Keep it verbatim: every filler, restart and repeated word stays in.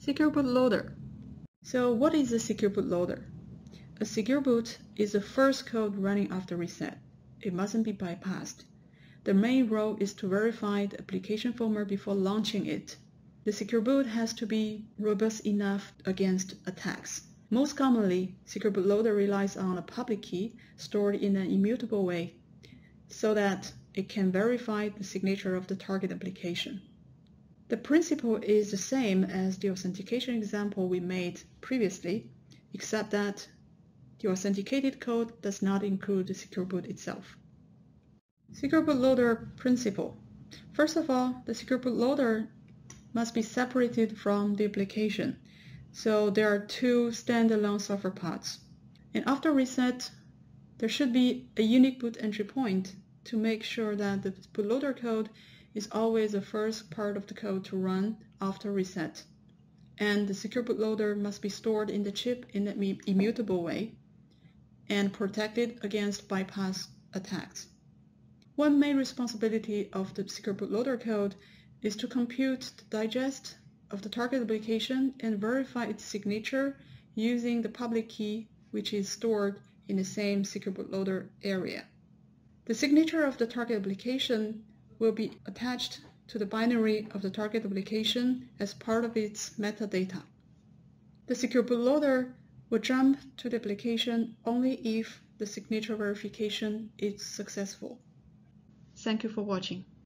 Secure boot loader. So what is a secure boot loader? A secure boot is the first code running after reset. It mustn't be bypassed. The main role is to verify the application firmware before launching it. The secure boot has to be robust enough against attacks. Most commonly, secure boot loader relies on a public key stored in an immutable way so that it can verify the signature of the target application. The principle is the same as the authentication example we made previously, except that the authenticated code does not include the secure boot itself. Secure boot loader principle. First of all, the secure boot loader must be separated from the application. So there are two standalone software pods. And after reset, there should be a unique boot entry point to make sure that the bootloader code is always the first part of the code to run after reset. And the secure bootloader must be stored in the chip in an immutable way and protected against bypass attacks. One main responsibility of the secure bootloader code is to compute the digest of the target application and verify its signature using the public key, which is stored in the same secure bootloader area. The signature of the target application will be attached to the binary of the target application as part of its metadata. The secure bootloader will jump to the application only if the signature verification is successful. Thank you for watching.